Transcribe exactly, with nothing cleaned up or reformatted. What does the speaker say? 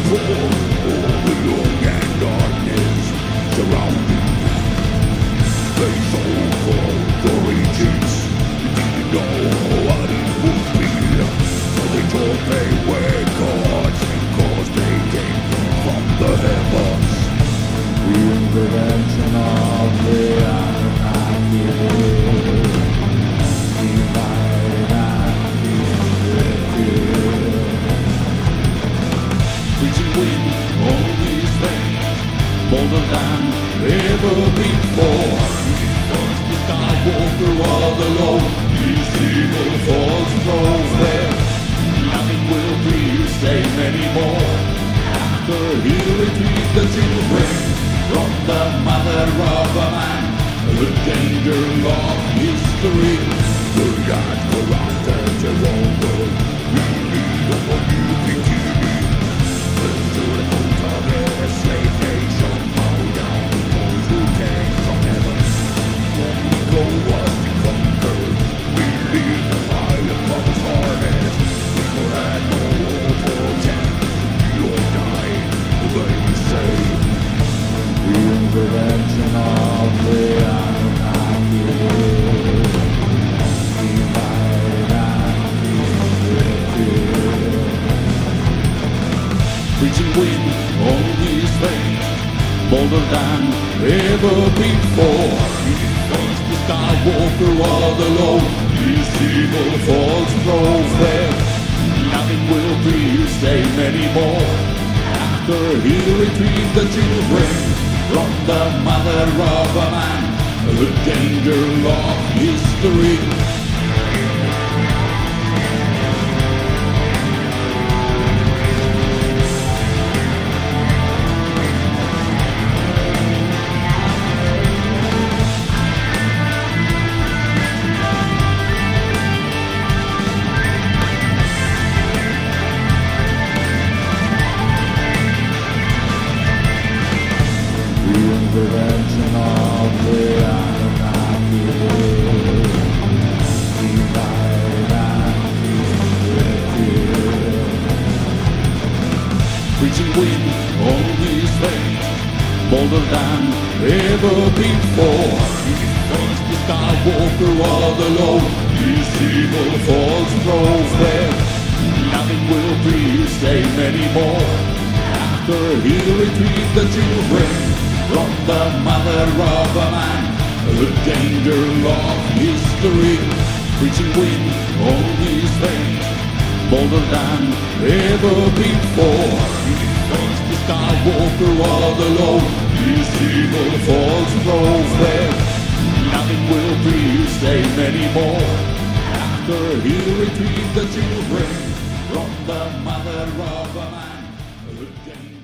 control over young and darkness surrounding. They sold for the regions, didn't know what it would be. So they thought they were gods because they came from the heavens. The intervention of the Anunnaki, divide and distribute. Preaching wind on these things, bolder than ever before. First the skywalker all alone, these evil false prophet. Nothing will please save anymore. After he retrieved the children from the mother of a man, the danger of history. The God corrupted the whole world. We need a new beginning. Let's do the old of the slave nation. Bow down to those who came from heaven. When we go was to conquer, we leave the fire of his harness. People had no hope or chance. We all died the way we say. The intervention of the Anunnaki, divide and distribute. Preaching wind on these things, bolder than ever before. First the skywalker all alone, these evil false prophets. Nothing will please save anymore. After he retrieved the children from the mother of a man, the danger of history. Intervention of the Anunnaki, divide and distribute. Preaching wind on these things, bolder than ever before. First the skywalker all alone, these evil false prophets. Nothing will please save anymore. After he retrieved the children from the mother of a man, the danger of history. Preaching wind on these things, bolder than ever before. First the skywalker all alone, these evil false prophets. Nothing will please save anymore. After he retrieved the children from the mother of a man, the danger